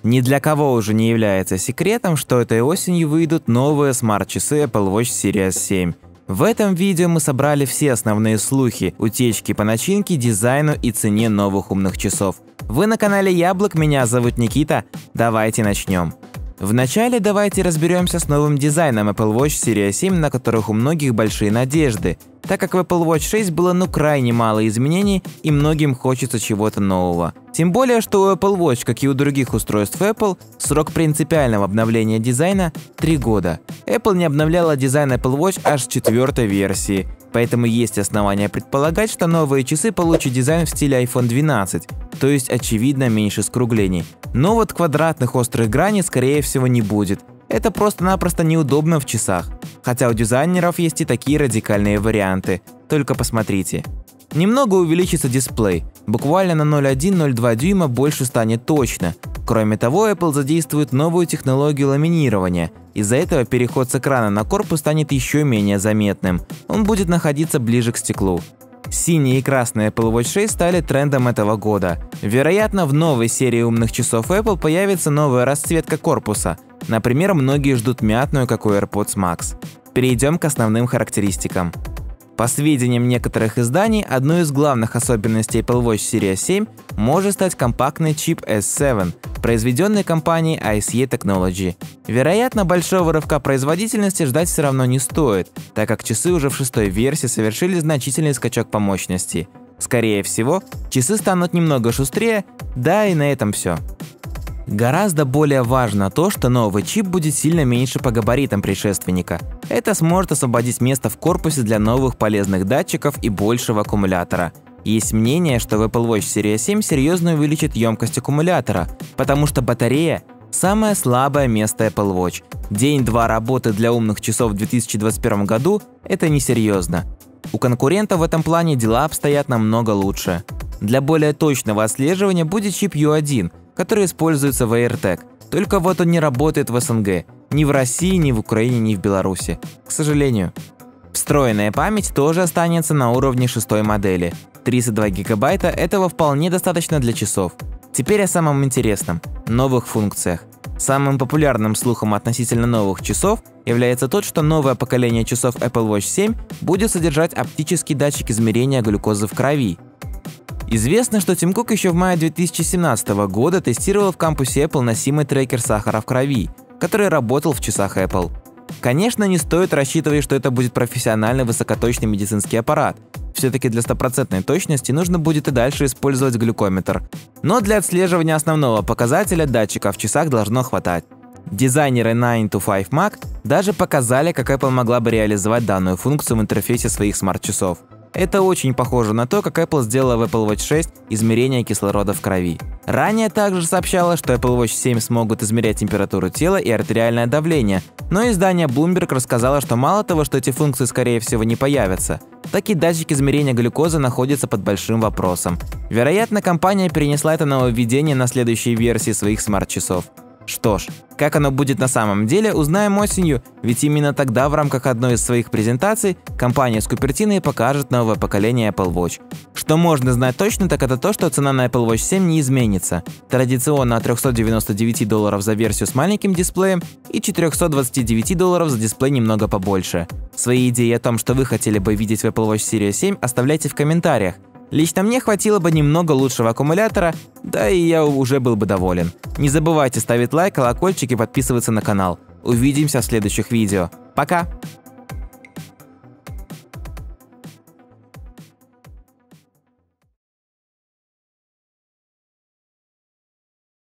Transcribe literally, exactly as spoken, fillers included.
Ни для кого уже не является секретом, что этой осенью выйдут новые смарт-часы Apple Watch Series семь. В этом видео мы собрали все основные слухи, утечки по начинке, дизайну и цене новых умных часов. Вы на канале Яблок, меня зовут Никита, давайте начнем. Вначале давайте разберемся с новым дизайном Apple Watch Series семь, на которых у многих большие надежды, так как в Apple Watch шесть было ну крайне мало изменений и многим хочется чего-то нового. Тем более, что у Apple Watch, как и у других устройств Apple, срок принципиального обновления дизайна – три года. Apple не обновляла дизайн Apple Watch аж с четвертой версии, поэтому есть основания предполагать, что новые часы получат дизайн в стиле айфон двенадцать, то есть очевидно меньше скруглений. Но вот квадратных острых граней скорее всего не будет. Это просто-напросто неудобно в часах. Хотя у дизайнеров есть и такие радикальные варианты. Только посмотрите. Немного увеличится дисплей. Буквально на ноль целых одна десятая — ноль целых две десятых дюйма больше станет точно. Кроме того, Apple задействует новую технологию ламинирования. Из-за этого переход с экрана на корпус станет еще менее заметным. Он будет находиться ближе к стеклу. Синий и красный Apple Watch шесть стали трендом этого года. Вероятно, в новой серии умных часов Apple появится новая расцветка корпуса. Например, многие ждут мятную, как у AirPods Max. Перейдем к основным характеристикам. По сведениям некоторых изданий, одной из главных особенностей Apple Watch Series семь может стать компактный чип эс семь, произведенный компанией ай эс и Technology. Вероятно, большого рывка производительности ждать все равно не стоит, так как часы уже в шестой версии совершили значительный скачок по мощности. Скорее всего, часы станут немного шустрее, да и на этом все. Гораздо более важно то, что новый чип будет сильно меньше по габаритам предшественника. Это сможет освободить место в корпусе для новых полезных датчиков и большего аккумулятора. Есть мнение, что в Apple Watch Series семь серьезно увеличит емкость аккумулятора, потому что батарея – самое слабое место Apple Watch. День-два работы для умных часов в две тысячи двадцать первом году – это несерьезно. У конкурентов в этом плане дела обстоят намного лучше. Для более точного отслеживания будет чип ю один, который используется в AirTag. Только вот он не работает в эс эн гэ, ни в России, ни в Украине, ни в Беларуси. К сожалению. Встроенная память тоже останется на уровне шестой модели. тридцать два гигабайта – этого вполне достаточно для часов. Теперь о самом интересном – новых функциях. Самым популярным слухом относительно новых часов является тот, что новое поколение часов Apple Watch семь будет содержать оптический датчик измерения глюкозы в крови. Известно, что Тим Кук еще в мае две тысячи семнадцатого года тестировал в кампусе Apple носимый трекер сахара в крови, который работал в часах Apple. Конечно, не стоит рассчитывать, что это будет профессиональный высокоточный медицинский аппарат. Все-таки для стопроцентной точности нужно будет и дальше использовать глюкометр. Но для отслеживания основного показателя датчика в часах должно хватать. Дизайнеры найн то файв мак даже показали, как Apple могла бы реализовать данную функцию в интерфейсе своих смарт-часов. Это очень похоже на то, как Apple сделала в Apple Watch шесть измерение кислорода в крови. Ранее также сообщалось, что Apple Watch семь смогут измерять температуру тела и артериальное давление, но издание Bloomberg рассказало, что мало того, что эти функции скорее всего не появятся, так и датчик измерения глюкозы находится под большим вопросом. Вероятно, компания перенесла это нововведение на следующие версии своих смарт-часов. Что ж, как оно будет на самом деле, узнаем осенью, ведь именно тогда в рамках одной из своих презентаций компания с Купертиной покажет новое поколение Apple Watch. Что можно знать точно, так это то, что цена на Apple Watch семь не изменится. Традиционно от трёхсот девяноста девяти долларов за версию с маленьким дисплеем и четырёхсот двадцати девяти долларов за дисплей немного побольше. Свои идеи о том, что вы хотели бы видеть в Apple Watch Series семь, оставляйте в комментариях. Лично мне хватило бы немного лучшего аккумулятора, да и я уже был бы доволен. Не забывайте ставить лайк, колокольчик и подписываться на канал. Увидимся в следующих видео. Пока!